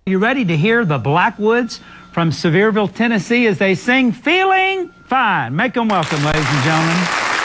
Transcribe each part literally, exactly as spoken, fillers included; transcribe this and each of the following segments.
You ready to hear the Blackwoods from Sevierville, Tennessee, as they sing Feeling Fine? Make them welcome, ladies and gentlemen.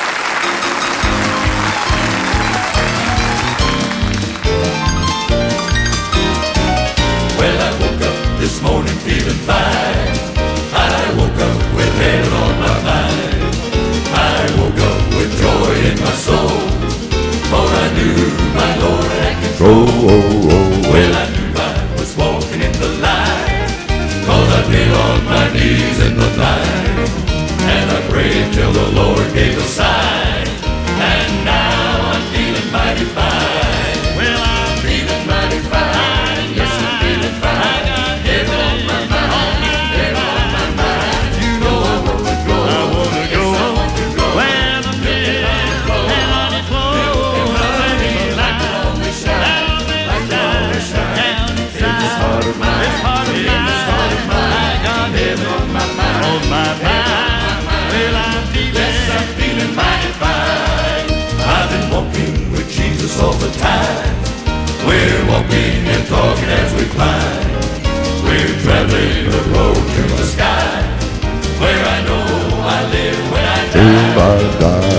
Well, I woke up this morning feeling fine. I woke up with heaven on my mind. I woke up with joy in my soul, for I knew my Lord had control. Oh, oh, oh. Well, I knew I was walking in the light, 'cause I've been on my knees in the night, and I prayed till the Lord gave a sign, and now I'm feeling mighty fine. Well, I'm feeling mighty fine. Yes, I'm feeling fine. Heaven on my mind, heaven on my mind. You know I want to go, I want to go, yes, I want to go where the men and on the floor, let me light the only shine, like the only shine in this heart of mine, this heart of mine. I got heaven on my mind, on my mind. Well, I'm feeling, yes, I'm feeling mighty fine. I've been walking with Jesus all the time. We're walking and talking as we climb. We're traveling the road to the sky, where I know I live when I die.